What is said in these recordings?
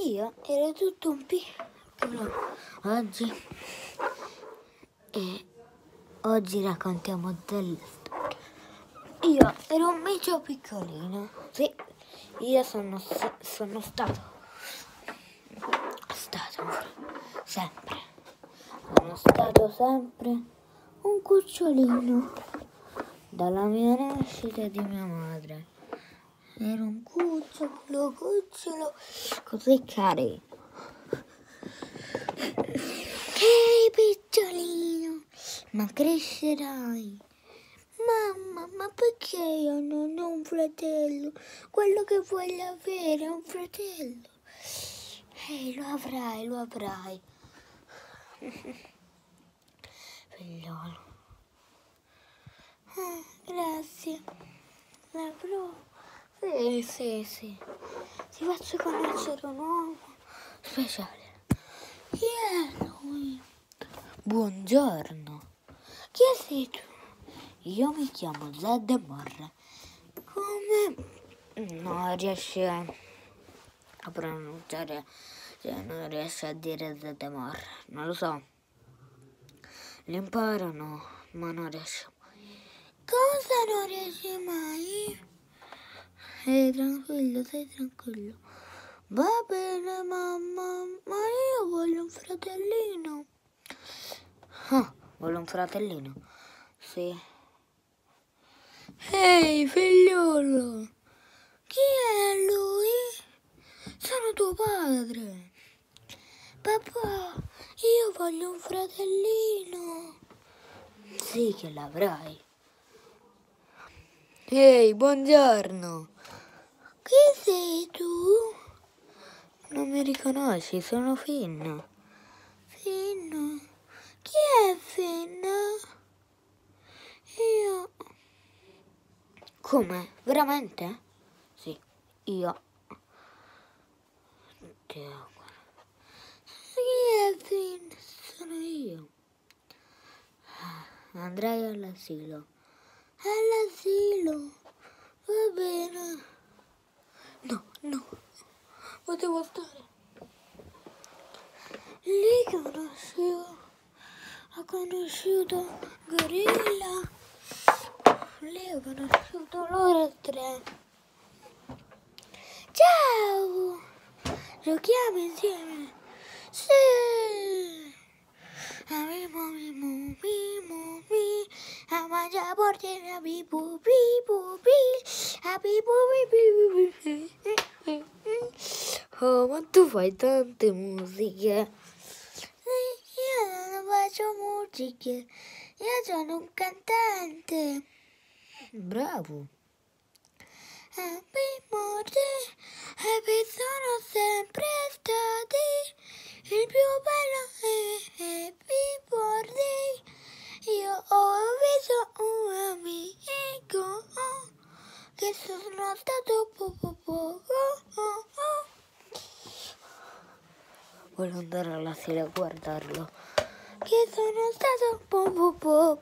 Io ero tutto un piccolo oggi raccontiamo delle storie. Io ero un micio piccolino. Sì, io sono stato sempre. Sono stato sempre un cucciolino dalla mia nascita e di mia madre. Ero un cucciolo così carino. Che piccolino, ma crescerai. Mamma, ma perché io non ho un fratello? Quello che voglio avere è un fratello. Lo avrai. Figliolo. Grazie. L'avrò. Sì. Ti faccio conoscere un uomo speciale. Chi è lui? Buongiorno. Chi sei tu? Io mi chiamo Zeddemore. Come non riesci a pronunciare, non riesci a dire Zeddemore? Non lo so. L'imparano, ma non riesci mai. Cosa non riesci mai? Sei tranquillo. Va bene, mamma, ma io voglio un fratellino. Voglio un fratellino? Sì. Ehi, figliolo, chi è lui? Sono tuo padre. Papà, io voglio un fratellino. Sì che l'avrai. Ehi, buongiorno. Chi sei tu? Non mi riconosci, sono Finn. Finn? Chi è Finn? Io. Come? Veramente? Sì, io. Chi è Finn? Sono io. Andrai all'asilo. All'asilo? Va bene. No. Potevo stare. Lì ho conosciuto Gorilla. Lì ho conosciuto loro tre. Ciao! Giochiamo insieme? Sì! Mimo, a mangiare portiere a bibu, a bibu. Oh, ma tu fai tante musiche. Io non faccio musiche, io sono un cantante. Bravo. Sono sempre stati il più bello Happy Birthday. Io ho visto un amico che sono stato poco. Voglio andare all'asilo a guardarlo. Che sono stato poco.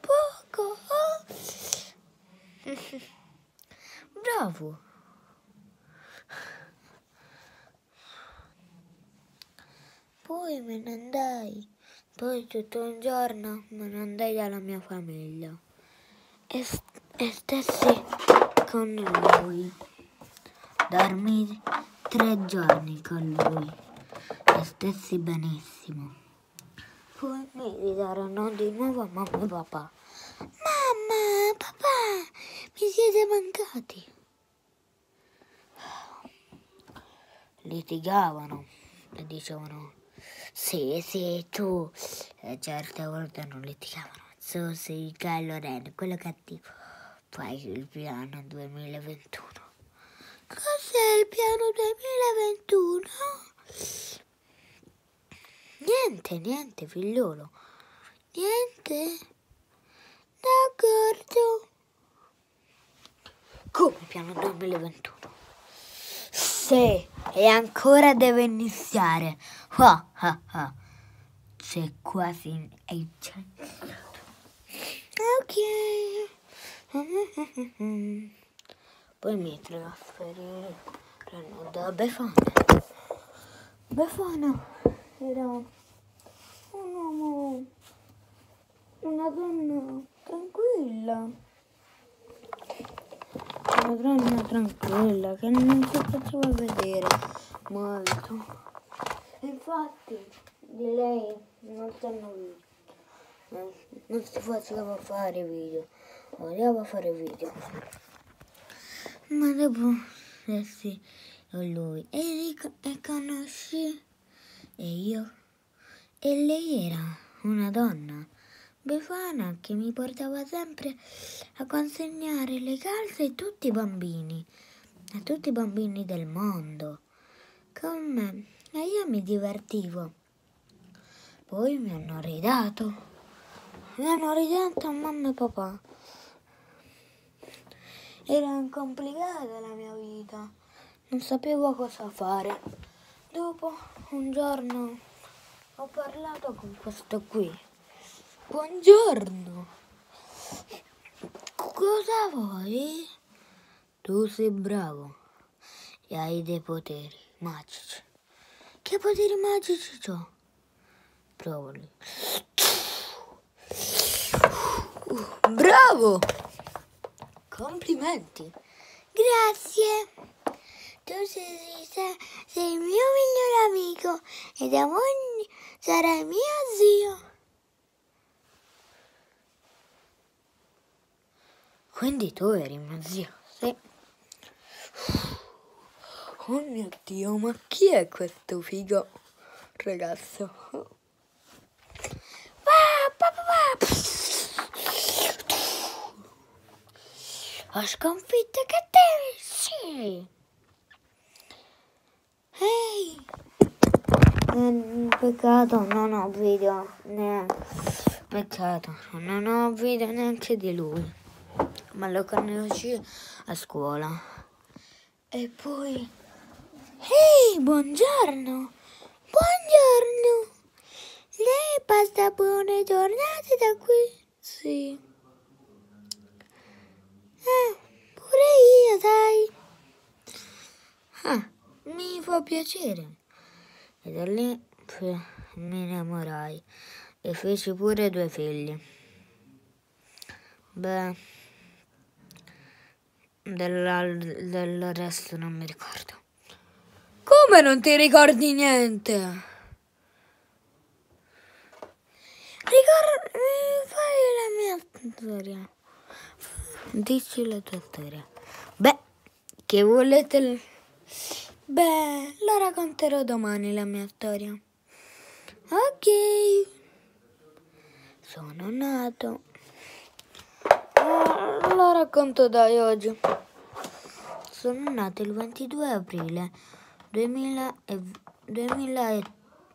Bravo. Poi me ne andai. Poi tutto un giorno me ne andai dalla mia famiglia. E stessi con lui. Dormì 3 giorni con lui. E stessi benissimo. Poi mi ridarono di nuovo mamma e papà. Mamma, papà, mi siete mancati. Litigavano e dicevano sì, tu. E certe volte non litigavano. Tu sei il gallo Ren, quello cattivo. Fai il piano 2021. Cos'è il piano 2021? Niente, figliolo. Niente? D'accordo. Come piano 2021? Sì, e ancora deve iniziare. C'è quasi Ok. Poi mi trasferirono da Befana. Befana era un uomo, una donna tranquilla. Una donna tranquilla che non si faceva vedere molto. Infatti di lei non si faceva fare video, odiava fare video. Ma dopo sì, lui e conosci e io. E lei era una donna befana che mi portava sempre a consegnare le calze a tutti i bambini del mondo, con me, e io mi divertivo. Poi mi hanno ridato mamma e papà. Era complicata la mia vita, non sapevo cosa fare. Dopo un giorno ho parlato con questo qui. Buongiorno, cosa vuoi? Tu sei bravo e hai dei poteri magici. Che poteri magici ho? Provali. Bravo! Complimenti! Grazie! Tu sei il mio migliore amico e da oggi sarai mio zio. Quindi tu eri mio zio, sì. Oh mio Dio, ma chi è questo figo ragazzo? Ho sconfitto i cattivi, sì. Ehi! Peccato, non ho video, peccato, non ho video neanche di lui. Ma lo conosci a scuola. E poi, ehi, buongiorno, buongiorno. Lei passa buone giornate da qui? Sì. Pure io, dai. Mi fa piacere. E da lì mi innamorai e feci pure 2 figli. Beh, del resto non mi ricordo. Come non ti ricordi niente? Fai la mia storia. Dici la tua storia. Beh, che volete? Beh, la racconterò domani la mia storia. Ok. Sono nato. Lo racconto dai oggi. Sono nato il 22 aprile 2009.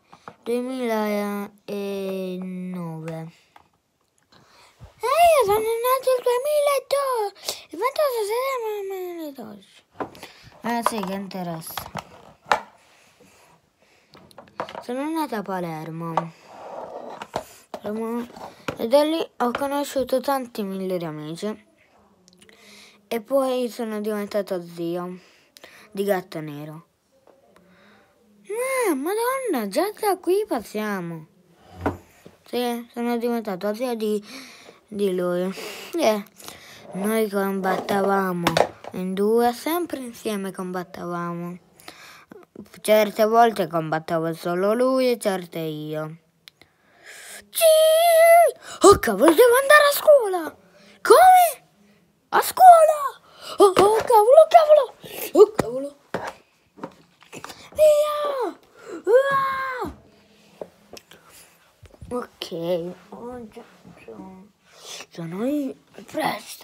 Io sono nato il 2012. Il 28 settembre 2012. Sì, che interessa. Sono nata a Palermo. E da lì ho conosciuto tanti migliori amici. E poi sono diventato zio di Gatto Nero. Madonna, già da qui passiamo. Sì, sono diventato zio di lui. Noi combattavamo in 2, sempre insieme combattavamo. Certe volte combattevo solo lui e certe io. Oh cavolo, devo andare a scuola! Come? A scuola! Oh cavolo! Oh cavolo! Via! Ok, oggi sono io presto.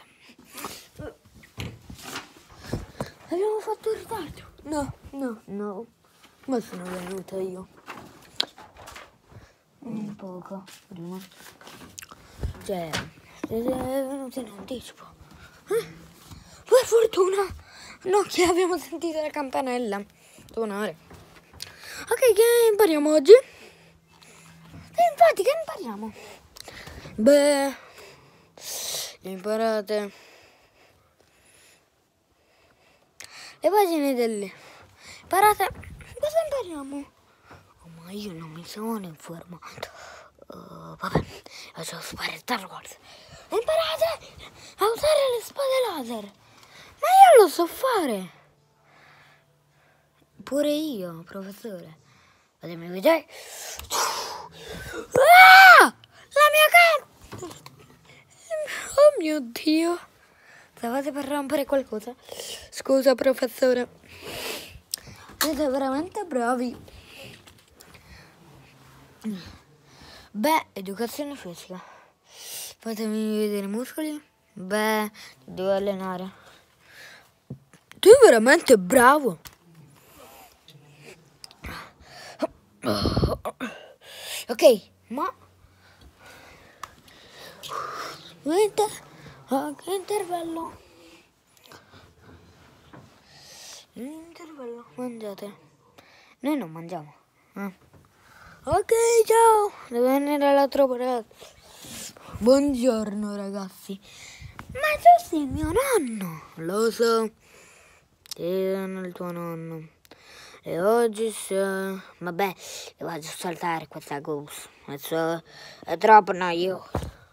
Abbiamo fatto il ritardo? No. Ma sono venuta io. Un poco prima. Cioè, è venuto in anticipo. Per fortuna non che abbiamo sentito la campanella suonare. Ok, che impariamo oggi? Infatti, che impariamo? Beh, imparate le pagine delle... Imparate... Cosa impariamo? ma io non mi sono informato. Vabbè, lascio fare Star Wars. Imparate a usare le spade laser. Ma io lo so fare. Pure io, professore. Fatemi vedere. Ah! La mia carta! Oh mio Dio. Stavate per rompere qualcosa? Scusa, professore. Siete veramente bravi. Beh, educazione fisica. Fatemi vedere i muscoli. Beh, devo allenare. Tu sei veramente bravo. Ok, ma intervallo. Intervallo, mangiate. Noi non mangiamo. Ok, ciao. Devo venire all'altro ragazzi. Buongiorno ragazzi. Ma tu sei mio nonno. Lo so. Sì, sono il tuo nonno. E oggi vabbè, io vado a saltare questa goose. Adesso è troppo noioso.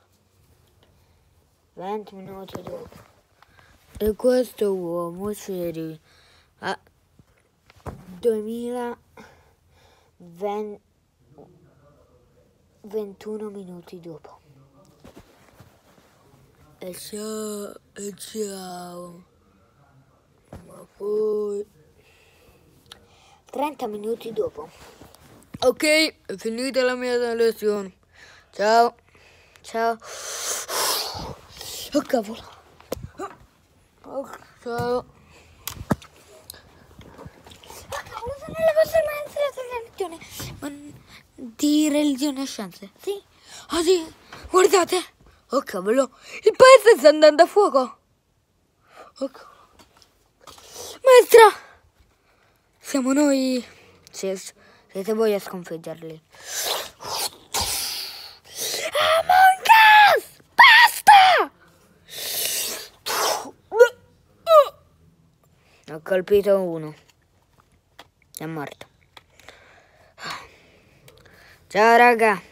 20 minuti dopo. E questo uomo c'eri a 2021 minuti dopo. E ciao. Ma poi 30 minuti dopo. Ok, è finita la mia lezione. Ciao. Ciao. Oh cavolo. Oh, ciao. Oh cavolo, sono le vostre maestre di religione. Ma di religione e scienze? Sì. Oh sì, guardate. Oh cavolo, il paese sta andando a fuoco. Oh cavolo. Maestra! Siamo noi. Sì, siete voi a sconfiggerli. Among Us! Basta! Ho colpito uno. È morto. Ciao raga.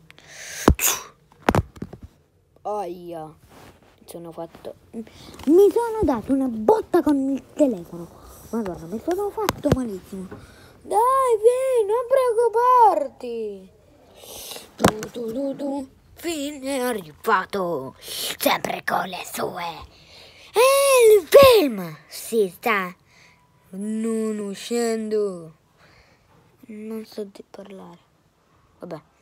Aia. Mi sono dato una botta con il telefono. Madonna, mi sono fatto malissimo. Dai, vieni, non preoccuparti. Fine è arrivato. Sempre con le sue. Il film si sta non uscendo. Non so di parlare. Vabbè.